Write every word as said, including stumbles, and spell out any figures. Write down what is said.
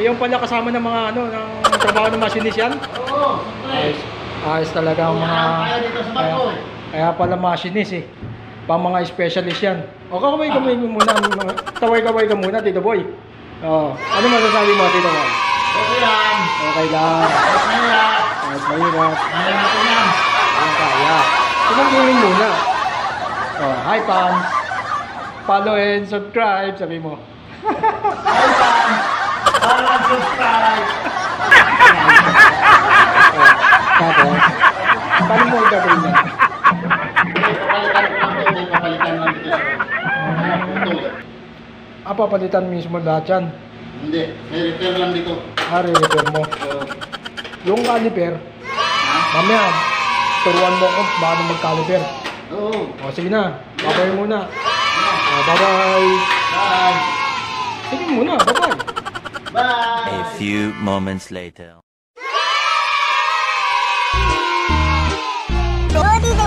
yung pala kasama ng mga ano, ng trabaho ng machinist yan? Oo. Ayos, ayos talaga ang mga... Kaya, kaya pala machinist eh. Pang mga specialist yan. O kaway-kamay mo muna. Kaway-kaway ka muna, Tito Boy. Oh, ano masasabi mo, Tito Boy? Okay lang. Okay lang. Ayos na yan. Ayos mahirap. Kaya natin yan. Ayun kaya. Tumagingin muna. Oh, hi fans. Follow and subscribe, sabi mo. Hi fans. Follow and subscribe. Oh, tapos, paano mo gagawin yan? Papalitan ko lang ito. Papalitan lang ito. Ito. Ah, papalitan mismo lahat yan. Hindi. May repair lang dito. Ah, re-repair mo. Oo. Yung caliper, Ha? mamaya, turuan mo ako paano mag-caliper. Oo. O, sige na. Babay muna. O, bye-bye. Bye. Sige muna, bye-bye. Bye. A few moments later. Lodi